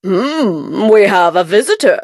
We have a visitor.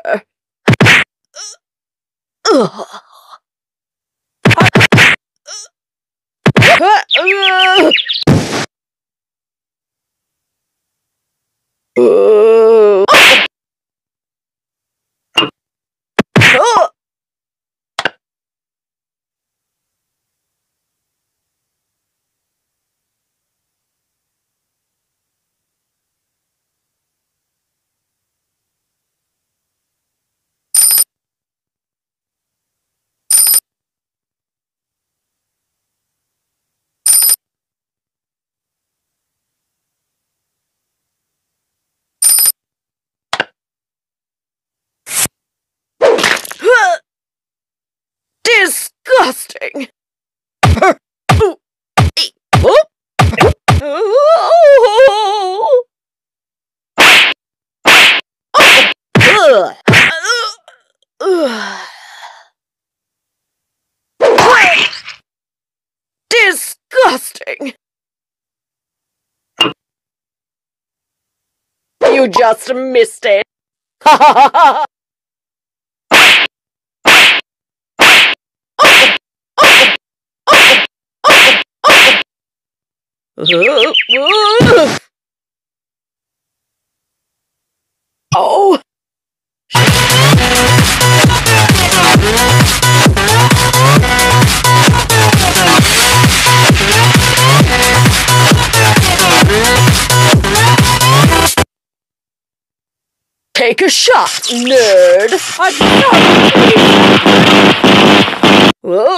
Disgusting! Disgusting! You just missed it. Ha ha ha ha! Oh! Take a shot, nerd! I'm sorry! Whoa!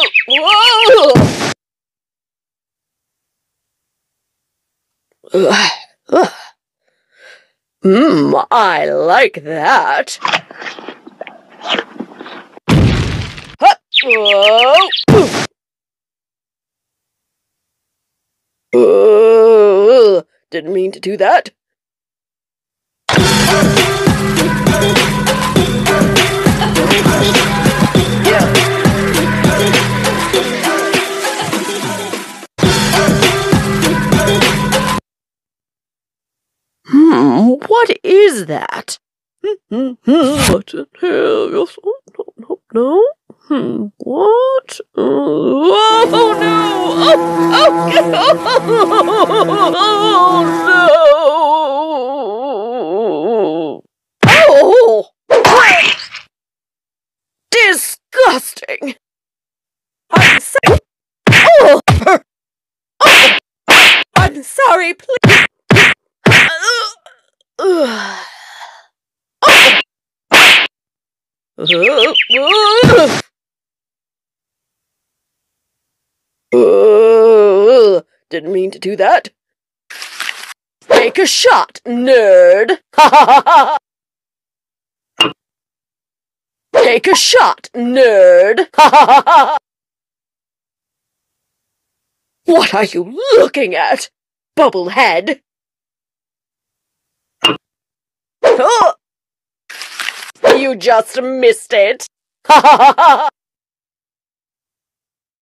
Whoa! I like that. Didn't mean to do that. What is that? What in hell? No. What? Oh no! Oh no! Oh! Disgusting! I'm sorry. Oh! I'm sorry, please. Didn't mean to do that. Take a shot, nerd. Take a shot, nerd. What are you looking at, bubblehead? You just missed it.